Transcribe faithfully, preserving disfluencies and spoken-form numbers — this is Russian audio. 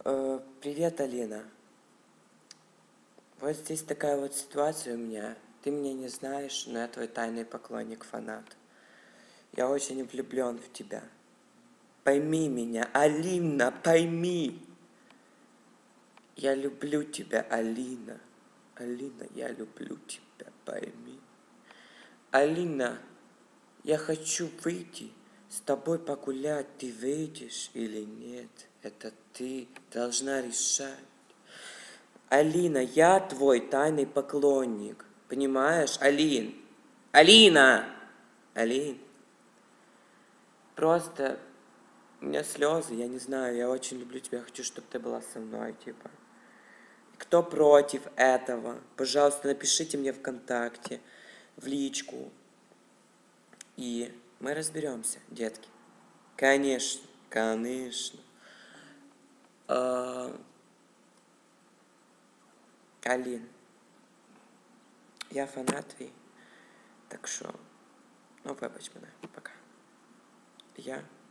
Э, Привет, Алина. Вот здесь такая вот ситуация у меня. Ты меня не знаешь, но я твой тайный поклонник, фанат. Я очень влюблен в тебя. Пойми меня, Алина, пойми. Я люблю тебя, Алина. Алина, я люблю тебя, пойми. Алина, я хочу выйти с тобой погулять. Ты выйдешь или нет? Это ты должна решать. Алина, я твой тайный поклонник. Понимаешь, Алин? Алина! Алин. Просто у меня слезы, я не знаю, я очень люблю тебя, хочу, чтобы ты была со мной, типа. Кто против этого, пожалуйста, напишите мне ВКонтакте, в личку. И мы разберемся, детки. Конечно, конечно. А, Алин, я фанат твій, так що, ну вибач мене, пока. Я